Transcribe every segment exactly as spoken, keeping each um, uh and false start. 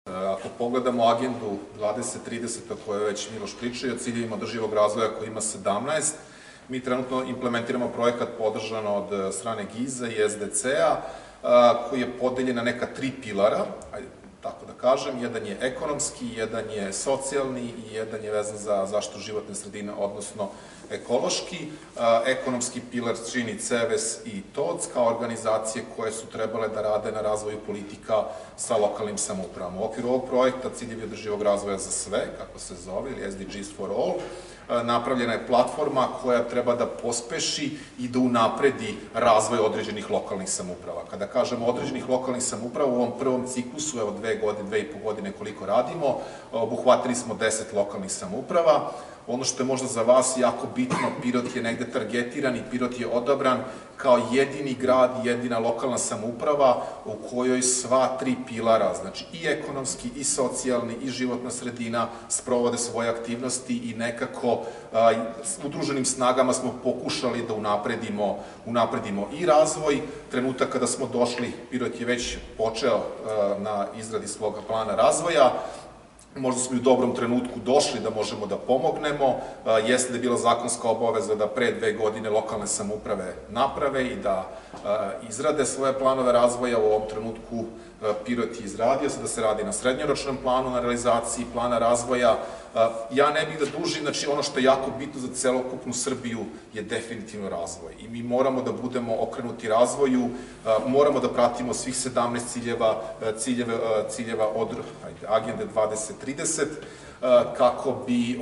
Ako pogledamo agendu dvadeset trideset o kojoj je već Miloš pričao, o ciljevima održivog razvoja koji ima sedamnaest, mi trenutno implementiramo projekat podržan od strane GIZ-a i S D C-a, koji je podeljen na neka tri pilara, ajde tako da kažem. Jedan je ekonomski, jedan je socijalni i jedan je vezan za zaštitu životne sredine, odnosno ekološki. Ekonomski pilar čini C E V E S i T O C kao organizacije koje su trebale da rade na razvoju politika sa lokalnim samoupravama. U okviru ovog projekta ciljevi održivog razvoja za sve, kako se zove, ili S D Gs for all, napravljena je platforma koja treba da pospeši i da unapredi razvoj određenih lokalnih samouprava. Kada kažemo određenih lokalnih samouprava, u ovom prvom ciklusu, evo dve godine, dve i po godine koliko radimo, obuhvatili smo deset lokalnih samouprava. Ono što je možda za vas jako bitno, Pirot je negde targetiran i Pirot je odabran kao jedini grad i jedina lokalna samouprava u kojoj sva tri pilara, znači i ekonomski, i socijalni, i životna sredina, sprovode svoje aktivnosti i nekako udruženim snagama smo pokušali da unapredimo, unapredimo i razvoj. Trenutak kada smo došli, Pirot je već počeo na izradi svoga plana razvoja. Možda smo i u dobrom trenutku došli da možemo da pomognemo. Jeste da je bila zakonska obaveza da pre dve godine lokalne samouprave naprave i da izrade svoje planove razvoja. U ovom trenutku Pirot je izradio, sada se radi na srednjoročnom planu, na realizaciji plana razvoja. Ja ne bih da dužim, znači ono što je jako bitno za celokupnu Srbiju je definitivno razvoj. I mi moramo da budemo okrenuti razvoju, moramo da pratimo svih sedamnaest ciljeva, ciljeva od agende dvadeset trideset, kako bi,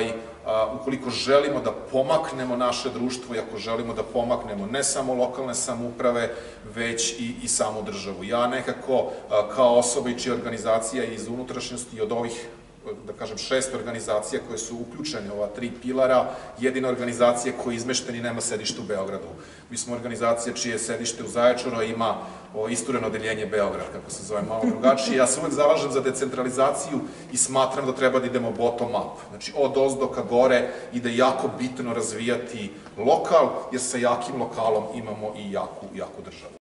ukoliko želimo da pomaknemo naše društvo i ako želimo da pomaknemo ne samo lokalne samouprave, već i samu državu. Ja nekako, kao osoba i čija organizacija iz unutrašnjosti i od ovih, da kažem, šest organizacija koje su uključene u ova tri pilara, jedina organizacija koja je izmeštena i nema sedište u Beogradu. Mi smo organizacija čije je sedište u Zaječaru, a ima istureno odeljenje Beograd, kako se zove, malo drugačije. Ja se uvek zalažem za decentralizaciju i smatram da treba da idemo bottom up, znači od ozdo ka gore, i da je jako bitno razvijati lokal, jer sa jakim lokalom imamo i jaku državu.